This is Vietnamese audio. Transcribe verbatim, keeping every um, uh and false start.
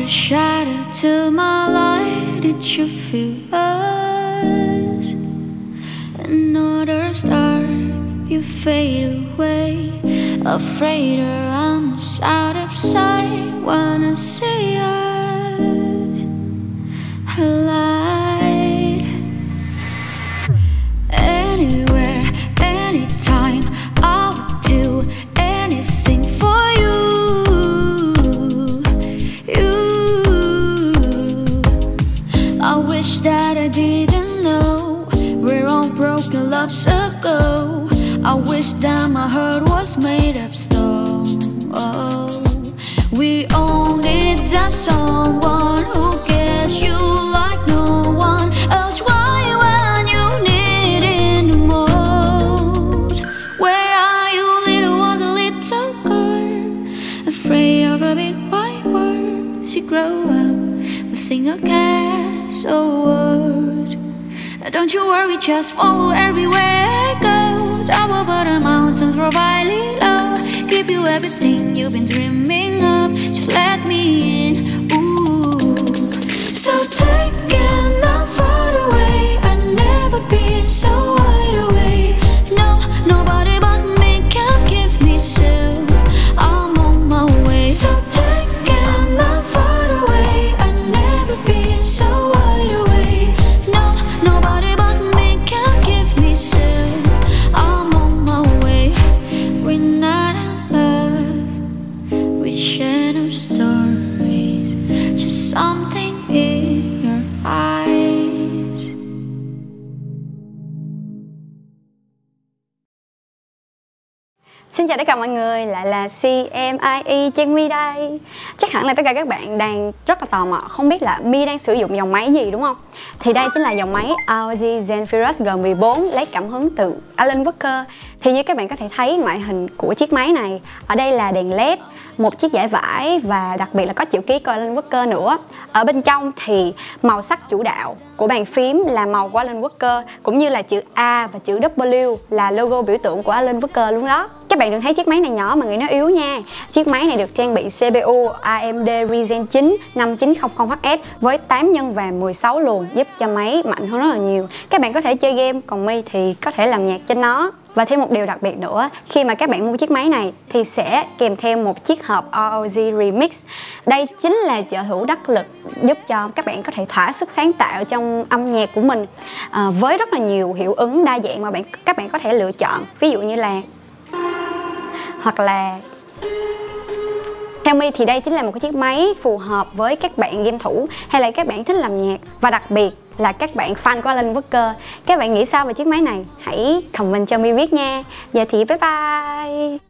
shadow to my light. Did you feel us? Another star, you fade away. Afraid I'm out of sight. Wanna see us alive. Anywhere, anytime, I would do anything for you. You, I wish that I didn't know we're all broken loves ago. I wish that my heart was made of stone. Oh, we all need that someone who gets you like no one else. Why when you need it the most? Where are you, little was a little girl, afraid of a big white world. As you grow up, we think of castle words. Don't you worry, just follow everywhere I go. Top over the mountains, providing love. Give you everything you've been dreaming of. Just let me in, ooh. So taken not far away. I've never been so wide away. No, nobody but me can give me self. I'm on my way. So taken not far away. I've never been so wide away. No, nobody but me can give me self. I'm on my way. We're not in love, we share no stories, just something in your eyes. Xin chào tất cả mọi người, lại là xê em i e Trang My đây. Chắc hẳn là tất cả các bạn đang rất là tò mò không biết là My đang sử dụng dòng máy gì đúng không? Thì đây chính là dòng máy rờ ô giê Zephyrus G mười bốn lấy cảm hứng từ Alan Walker. Thì như các bạn có thể thấy ngoại hình của chiếc máy này, ở đây là đèn led, một chiếc dải vải và đặc biệt là có chữ ký của Alan Walker nữa. Ở bên trong thì màu sắc chủ đạo của bàn phím là màu của Alan Walker, cũng như là chữ A và chữ W là logo biểu tượng của Alan Walker luôn đó. Các bạn đừng thấy chiếc máy này nhỏ mà nghĩ nó yếu nha. Chiếc máy này được trang bị xê pê u a em đê Ryzen chín năm chín không không H S với tám nhân và mười sáu luồng, giúp cho máy mạnh hơn rất là nhiều. Các bạn có thể chơi game, còn My thì có thể làm nhạc trên nó. Và thêm một điều đặc biệt nữa, khi mà các bạn mua chiếc máy này thì sẽ kèm theo một chiếc hộp rờ ô giê Remix. Đây chính là trợ thủ đắc lực giúp cho các bạn có thể thỏa sức sáng tạo trong âm nhạc của mình, à, với rất là nhiều hiệu ứng đa dạng mà bạn các bạn có thể lựa chọn. Ví dụ như là hoặc là theo My thì đây chính là một cái chiếc máy phù hợp với các bạn game thủ hay là các bạn thích làm nhạc, và đặc biệt là các bạn fan của Alan Walker. Các bạn nghĩ sao về chiếc máy này? Hãy comment cho My biết nha. Giờ thì bye bye.